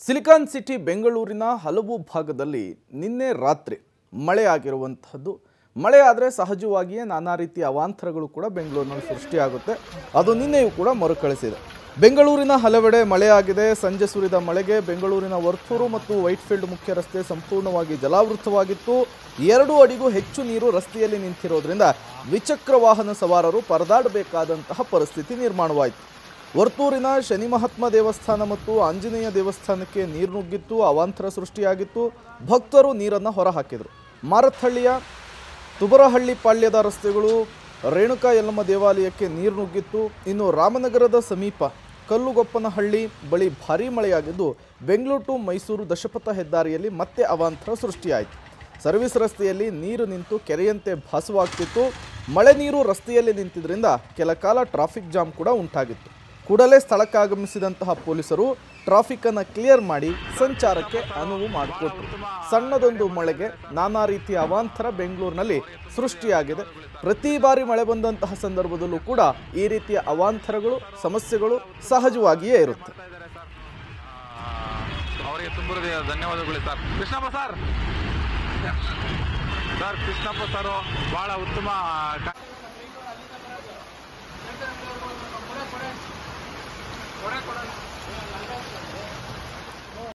Silicon city ಬೆಂಗಳೂರಿನ ಹಲವು ಭಾಗದಲ್ಲಿ ನಿನ್ನೆ ರಾತ್ರಿ ಮಳೆಯಾಗಿರುವಂತಹದ್ದು. ಮಳೆ ಆದರೆ ಸಹಜವಾಗಿಯೇ ನಾನಾ ರೀತಿಯ ಅವಾಂತರಗಳು ಕೂಡ ಬೆಂಗಳೂರಿನಲ್ಲಿ ಸೃಷ್ಟಿಯಾಗುತ್ತೆ. ಅದು ನಿನ್ನೆಯೂ ಕೂಡ ಮರುಕಳಿಸಿದೆ. ಬೆಂಗಳೂರಿನ ಹಲವೆಡೆ ಮಳೆಯಾಗಿದೆ. ಸಂಜೆ ಸುರಿದ ಮಳೆಗೆ ಬೆಂಗಳೂರಿನ ವರ್ತೂರು ಮತ್ತು ವೈಟ್ಫೀಲ್ಡ್ ಮುಖ್ಯ ರಸ್ತೆ ಸಂಪೂರ್ಣವಾಗಿ ಜಲಾವೃತವಾಗಿತ್ತು. 2 ಅಡಿಗೂ ಹೆಚ್ಚು ನೀರು ರಸ್ತೆಯಲ್ಲಿ ನಿಂತಿರೋದ್ರಿಂದ ದ್ವಿಚಕ್ರ ವಾಹನ ಸವಾರರು ಪರದಾಡಬೇಕಾದಂತಹ ಪರಿಸ್ಥಿತಿ ನಿರ್ಮಾಣವಾಯಿತು. ವರ್ತೂರಿನ ಶನಿ ಮಹಾತ್ಮ ದೇವಸ್ಥಾನ ಮತ್ತು ಆಂಜನೇಯ ದೇವಸ್ಥಾನಕ್ಕೆ ನೀರು ನುಗ್ಗಿತ್ತು. ಅವಾಂತರ ಸೃಷ್ಟಿಯಾಗಿತ್ತು. ಭಕ್ತರು ನೀರನ್ನು ಹೊರಹಾಕಿದರು. ಮಾರತ್ಹಳ್ಳಿಯ ತುಬರಹಳ್ಳಿ ಪಾಳ್ಯದ ರಸ್ತೆಗಳು, ರೇಣುಕಾ ಯಲ್ಲಮ್ಮ ದೇವಾಲಯಕ್ಕೆ ನೀರು ನುಗ್ಗಿತ್ತು. ಇನ್ನು ರಾಮನಗರದ ಸಮೀಪ ಕಲ್ಲುಗೊಪ್ಪನಹಳ್ಳಿ ಬಳಿ ಭಾರೀ ಮಳೆಯಾಗಿದ್ದು ಬೆಂಗಳೂರು ಟು ಮೈಸೂರು ದಶಪಥ ಹೆದ್ದಾರಿಯಲ್ಲಿ ಮತ್ತೆ ಅವಾಂತರ ಸೃಷ್ಟಿಯಾಯಿತು. ಸರ್ವಿಸ್ ರಸ್ತೆಯಲ್ಲಿ ನೀರು ನಿಂತು ಕೆರೆಯಂತೆ ಭಾಸವಾಗ್ತಿತ್ತು. ಮಳೆ ನೀರು ರಸ್ತೆಯಲ್ಲಿ ನಿಂತಿದ್ದರಿಂದ ಕೆಲ ಕಾಲ ಟ್ರಾಫಿಕ್ ಜಾಮ್ ಕೂಡ ಉಂಟಾಗಿತ್ತು. ಕೂಡಲೇ ಸ್ಥಳಕ್ಕೆ ಆಗಮಿಸಿದಂತಹ ಪೊಲೀಸರು ಟ್ರಾಫಿಕ್ ಅನ್ನು ಕ್ಲಿಯರ್ ಮಾಡಿ ಸಂಚಾರಕ್ಕೆ ಅನುವು ಮಾಡಿಕೊಟ್ರು. ಸಣ್ಣದೊಂದು ಮಳೆಗೆ ನಾನಾ ರೀತಿಯ ಅವಾಂತರ ಬೆಂಗಳೂರಿನಲ್ಲಿ ಸೃಷ್ಟಿಯಾಗಿದೆ. ಪ್ರತಿ ಬಾರಿ ಮಳೆ ಬಂದಂತಹ ಸಂದರ್ಭದಲ್ಲೂ ಕೂಡ ಈ ರೀತಿಯ ಅವಾಂತರಗಳು, ಸಮಸ್ಯೆಗಳು ಸಹಜವಾಗಿಯೇ ಇರುತ್ತೆ. ಅವರಿಗೆ ತುಂಬ ಧನ್ಯವಾದಗಳು sir. Krishnappa sir Krishnappa sir ಬಹಳ ಉತ್ತಮ ಕೊಡೆ